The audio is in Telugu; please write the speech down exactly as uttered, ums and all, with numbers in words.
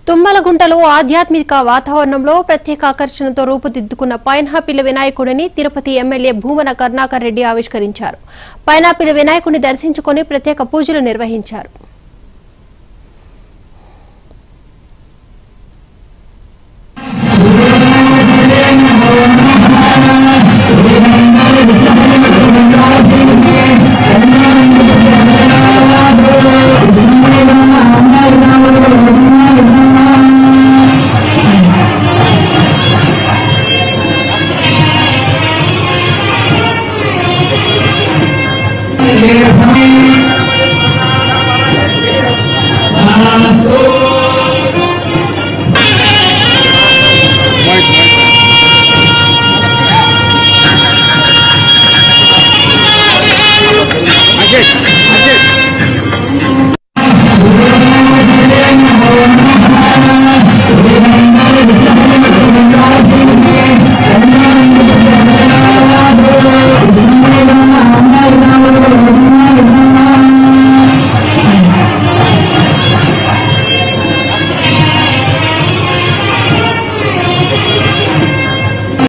తుమ్మలగుంటలో ఆధ్యాత్మిక వాతావరణంలో ప్రత్యేక ఆకర్షణతో రూపుదిద్దుకున్న పైనాపిల్ వినాయకుడిని తిరుపతి ఎమ్మెల్యే భూమన కరుణాకర్ రెడ్డి ఆవిష్కరించారు. పైనాపిల్ వినాయకుడిని దర్శించుకొని ప్రత్యేక పూజలు నిర్వహించారు.